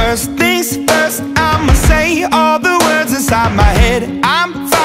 First things first, I'ma say all the words inside my head. I'm